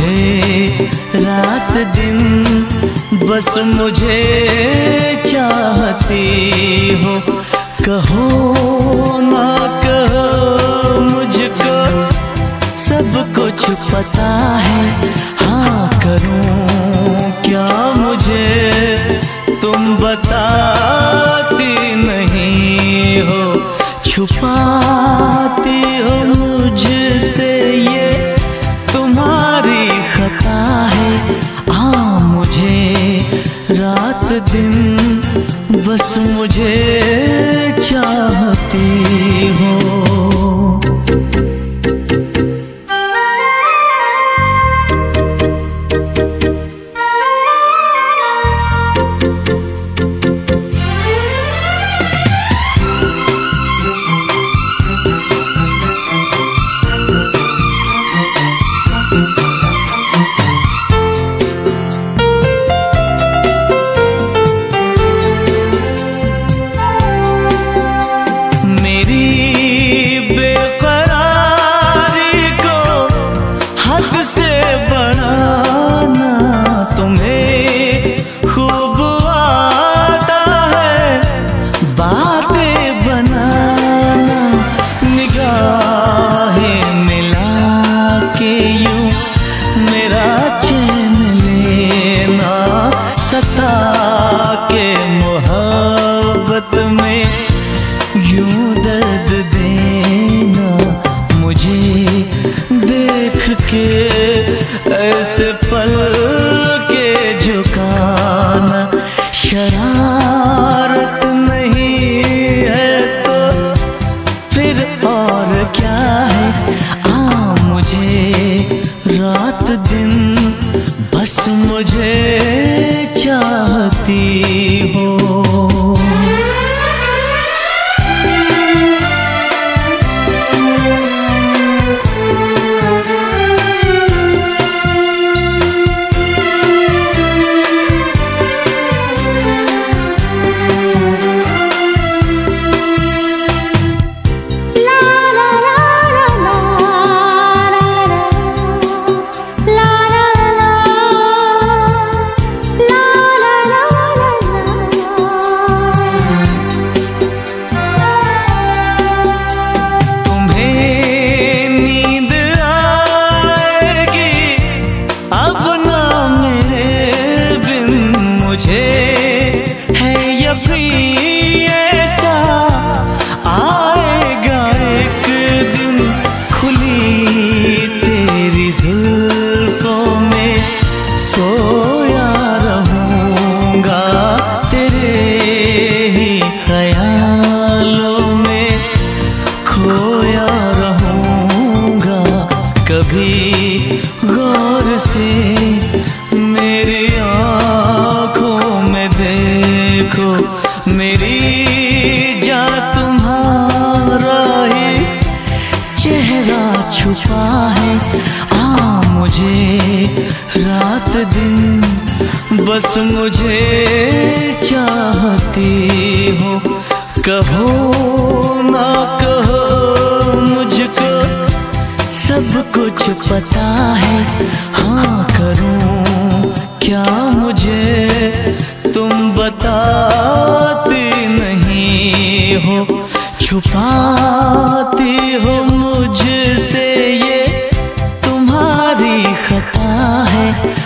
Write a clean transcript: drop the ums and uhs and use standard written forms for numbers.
मुझे रात दिन बस मुझे चाहती हो। कहो ना कहो मुझको सब कुछ पता है। हाँ करूं क्या मुझे तुम बताती नहीं हो। छुपाती हो मुझसे ये तुम्हारी खता है। मुझे रात दिन बस मुझे चाहती हो। के मोहब्बत में यूं दर्द देना मुझे देख के ऐसे पल के झुकाना। शरारत नहीं है तो फिर और क्या है। मुझे रात दिन बस मुझे चाहती हो। सोया रहूंगा तेरे ही ख्यालों में, खोया रहूंगा। कभी गौर से मेरी आँखों में देखो, मेरी जान तुम्हारा ही चेहरा छुपा है। मुझे रात दिन बस मुझे चाहती हो। कहो ना कहो मुझको सब कुछ पता है। हाँ करूं क्या मुझे तुम बताती नहीं हो। छुपाती हो मुझसे ये तुम्हारी खता है।